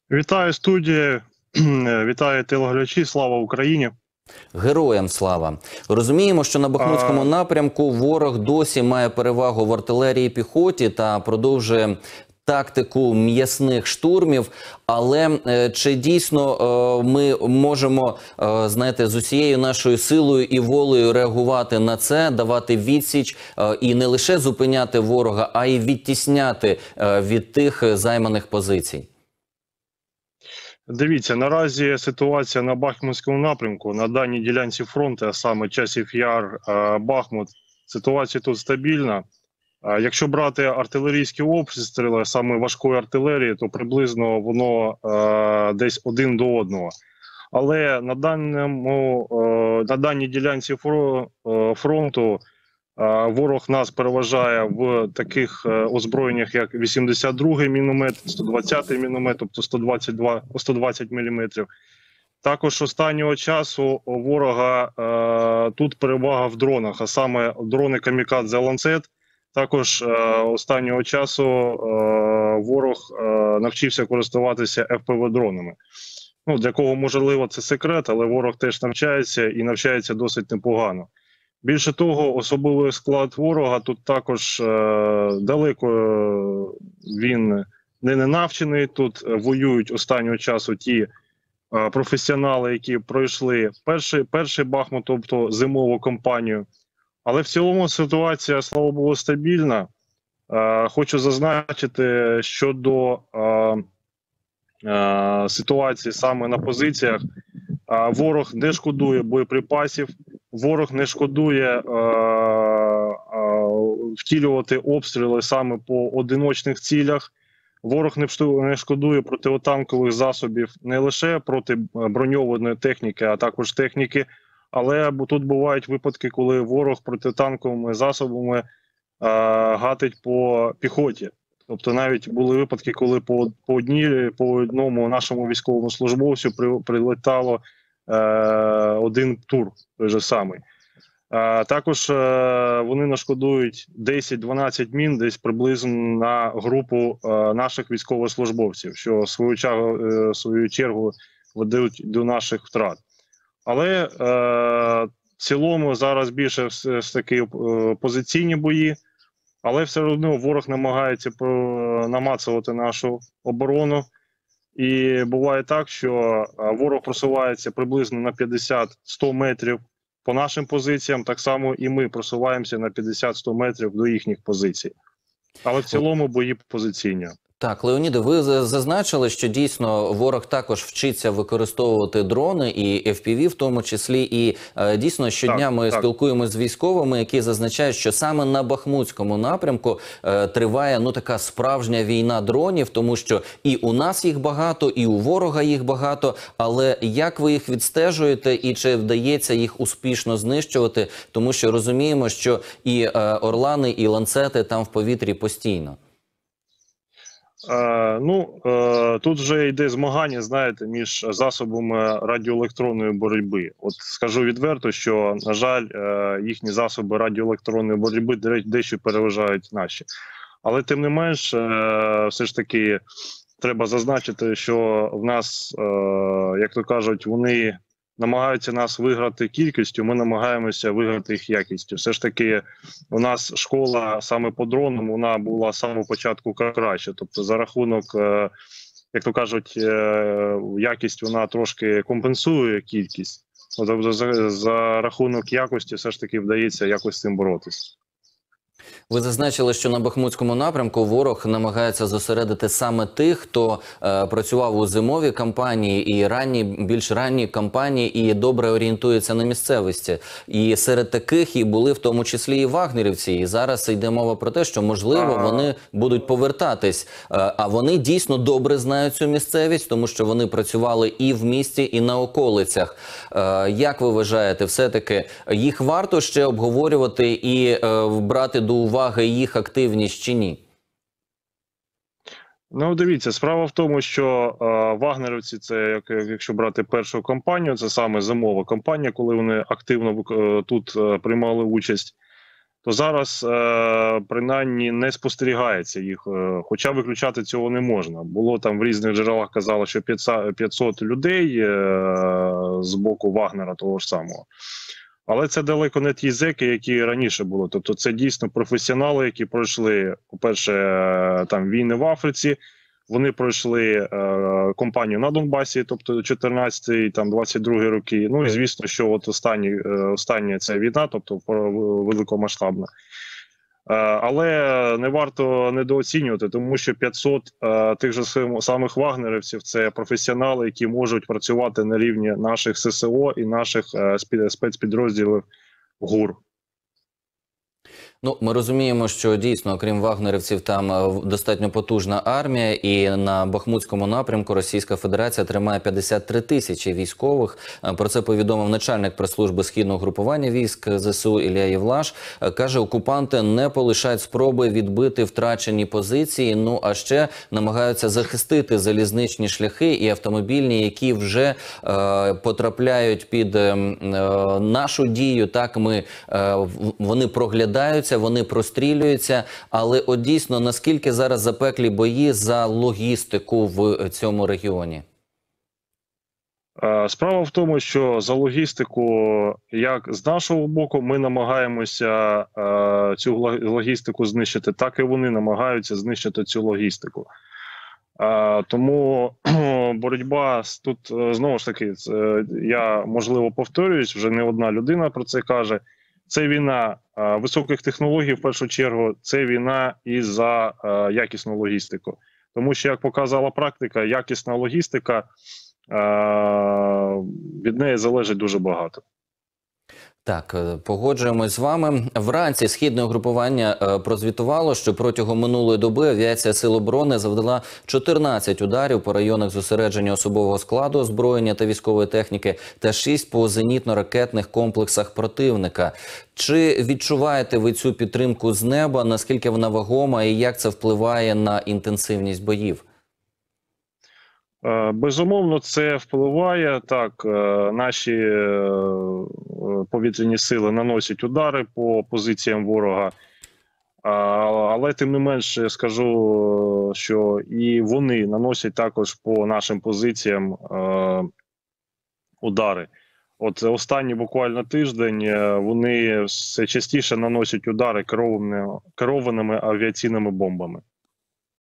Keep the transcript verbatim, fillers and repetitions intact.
Вітаю студія, вітаю телеглядачі, слава Україні. Героям слава. Розуміємо, що на Бахмутському А... напрямку ворог досі має перевагу в артилерії і піхоті та продовжує тактику м'ясних штурмів. Але е, чи дійсно е, ми можемо, е, знаєте, з усією нашою силою і волею реагувати на це, давати відсіч е, і не лише зупиняти ворога, а й відтісняти е, від тих займаних позицій? Дивіться, наразі ситуація на Бахмутському напрямку, на даній ділянці фронту, а саме Часів Яр, Бахмут, ситуація тут стабільна. Якщо брати артилерійські обстріли, саме важкої артилерії, то приблизно воно е, десь один до одного. Але на, даному, е, на даній ділянці фронту е, ворог нас переважає в таких озброєннях, як вісімдесят другий міномет, сто двадцятий міномет, тобто сто двадцять два, сто двадцять міліметрів. Також останнього часу у ворога е, тут перевага в дронах, а саме дрони Камікадзе Ланцет. Також е, останнього часу е, ворог е, навчився користуватися еф пе ве-дронами. Ну, для кого, можливо, це секрет, але ворог теж навчається і навчається досить непогано. Більше того, особливий склад ворога тут також е, далеко е, він не ненавчений. Тут воюють останнього часу ті е, професіонали, які пройшли перший, перший Бахмут, тобто зимову кампанію. Але в цілому ситуація, слава Богу, стабільна. Е, хочу зазначити щодо е, е, ситуації саме на позиціях. Е, ворог не шкодує боєприпасів, ворог не шкодує е, е, втілювати обстріли саме по одиночних цілях. Ворог не шкодує протитанкових засобів не лише проти броньованої техніки, а також техніки. Але тут бувають випадки, коли ворог протитанковими засобами е, гатить по піхоті. Тобто навіть були випадки, коли по, по, одні, по одному нашому військовому службовцю при, прилетало е, один тур, той же самий. Е, також е, вони нашкодують десять-дванадцять мін десь приблизно на групу е, наших військовослужбовців, що в свою чергу, е, свою чергу ведуть до наших втрат. Але е, в цілому зараз більше все ж таки е, позиційні бої, але все одно ворог намагається намацувати нашу оборону. І буває так, що ворог просувається приблизно на п'ятдесят-сто метрів по нашим позиціям, так само і ми просуваємося на п'ятдесят-сто метрів до їхніх позицій. Але в цілому бої позиційні. Так, Леоніде, ви зазначили, що дійсно ворог також вчиться використовувати дрони і еф пі ві в тому числі. І е, дійсно щодня так, ми так. спілкуємося з військовими, які зазначають, що саме на Бахмутському напрямку е, триває ну така справжня війна дронів, тому що і у нас їх багато, і у ворога їх багато. Але як ви їх відстежуєте і чи вдається їх успішно знищувати? Тому що розуміємо, що і е, орлани, і ланцети там в повітрі постійно. Е, ну, е, тут вже йде змагання, знаєте, між засобами радіоелектронної боротьби. От скажу відверто, що, на жаль, е, їхні засоби радіоелектронної боротьби дещо переважають наші. Але тим не менш, е, все ж таки, треба зазначити, що в нас, е, як то кажуть, вони намагаються нас виграти кількістю, ми намагаємося виграти їх якістю. Все ж таки, у нас школа саме по дронам, вона була з самого початку краще. Тобто за рахунок, як то кажуть, якість вона трошки компенсує кількість. Тобто за, за рахунок якості все ж таки вдається якось з цим боротися. Ви зазначили, що на Бахмутському напрямку ворог намагається зосередити саме тих, хто е, працював у зимовій кампанії і ранні, більш ранні кампанії і добре орієнтується на місцевості. І серед таких і були в тому числі і вагнерівці. І зараз йде мова про те, що можливо а... вони будуть повертатись. Е, а вони дійсно добре знають цю місцевість, тому що вони працювали і в місті, і на околицях. Е, як ви вважаєте, все-таки їх варто ще обговорювати і е, брати до уваги їх активність чи ні? Ну, дивіться, справа в тому, що е, вагнерівці, це, як, якщо брати першу кампанію, це саме зимова кампанія, коли вони активно е, тут е, приймали участь. то зараз е, принаймні не спостерігається їх, е, хоча виключати цього не можна. Було там в різних джерелах казало, що п'ятсот людей е, з боку Вагнера того ж самого. Але це далеко не ті зеки, які раніше були. Тобто це дійсно професіонали, які пройшли, по-перше, там війни в Африці, вони пройшли е, кампанію на Донбасі, тобто чотирнадцятий, там двадцять другий роки. Ну і звісно, що от останні, е, остання ця війна, тобто великомасштабна. Е, але не варто недооцінювати, тому що п'ятсот е, тих же самих вагнерівців – це професіонали, які можуть працювати на рівні наших ССО і наших е, спецпідрозділів ГУР. Ну, ми розуміємо, що дійсно, окрім вагнерівців, там достатньо потужна армія, і на Бахмутському напрямку Російська Федерація тримає п'ятдесят три тисячі військових. Про це повідомив начальник прес-служби Східного групування військ ЗСУ Ілля Євлаш. Каже, окупанти не полишають спроби відбити втрачені позиції, ну а ще намагаються захистити залізничні шляхи і автомобільні, які вже е, потрапляють під е, нашу дію. Так, ми, е, вони проглядаються, вони прострілюються, але от дійсно, наскільки зараз запеклі бої за логістику в цьому регіоні? Справа в тому, що за логістику, як з нашого боку, ми намагаємося е, цю логістику знищити, так і вони намагаються знищити цю логістику. Е, тому боротьба тут, знову ж таки, це, я, можливо, повторююсь, вже не одна людина про це каже. Це війна е, високих технологій, в першу чергу, це війна і за е, якісну логістику. Тому що, як показала практика, якісна логістика, від неї залежить дуже багато. Так, погоджуємось з вами. Вранці Східне угрупування прозвітувало, що протягом минулої доби авіація Сил оборони завдала чотирнадцять ударів по районах зосередження особового складу, озброєння та військової техніки та шість по зенітно-ракетних комплексах противника. Чи відчуваєте ви цю підтримку з неба? Наскільки вона вагома і як це впливає на інтенсивність боїв? Безумовно, це впливає. Так, наші повітряні сили наносять удари по позиціям ворога, але тим не менш скажу, що і вони наносять також по нашим позиціям удари. От останній буквально тиждень вони все частіше наносять удари керованими, керованими авіаційними бомбами.